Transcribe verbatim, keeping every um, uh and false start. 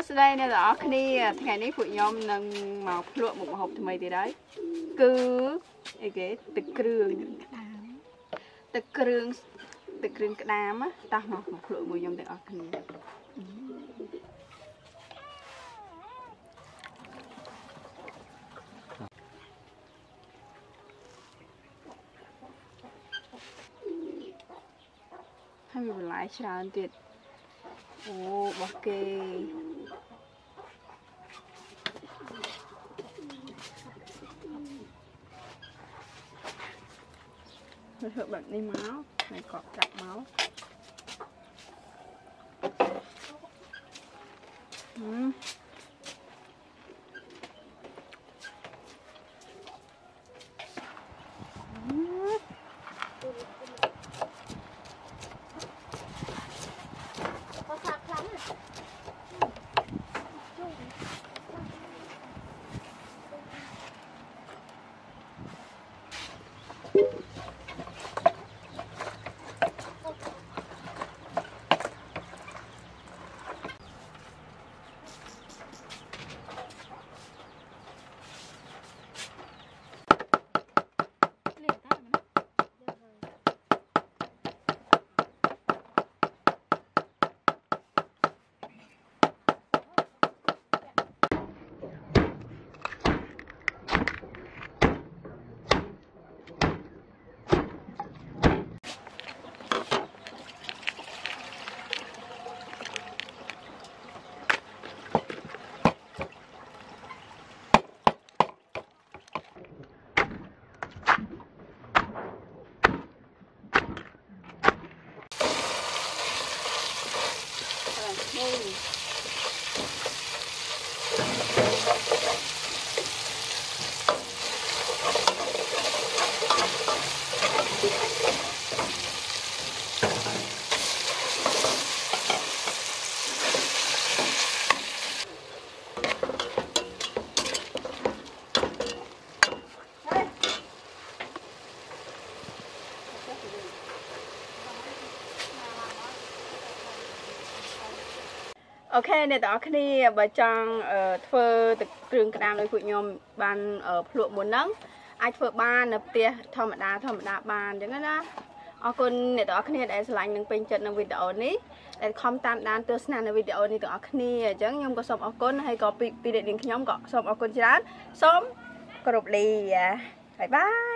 ស្ដីអ្នកទាំងអស់គ្នាថ្ងៃនេះពួកខ្ញុំនឹងមកភ្លក់មុខម្ហូបថ្មីទៀតហើយគឺអីគេទឹកគ្រឿងទឹកគ្រឿងទឹកគ្រឿងក្តាមតោះមកមកភ្លក់មួយខ្ញុំទាំងអស់គ្នាហើយមានបន្លែច្រើនទៀតអូរបស់គេធ្វើបែបនេះមកហើយកក់ចាក់មកហឹមអូខេអ្នកទាំងអស់គ្នាបើចង់ធ្វើទឹកគ្រឿងក្តាមដោយពួកខ្ញុំបានភ្លក់មុនហ្នឹងអាចធ្វើបាននៅផ្ទះធម្មតាធម្មតាបានអញ្ចឹងណាអរគុណអ្នកទាំងអស់គ្នាដែលឆ្លាញ់នឹងពេញចិត្តនឹងវីដេអូនេះដែលខំតាមដានទស្សនានៅវីដេអូនេះទាំងអស់គ្នាអញ្ចឹងខ្ញុំក៏សូមអរគុណហើយក៏ពីពីអ្នកនាងខ្ញុំក៏សូមអរគុណច្រើនសូមគោរពលាបាយបាយ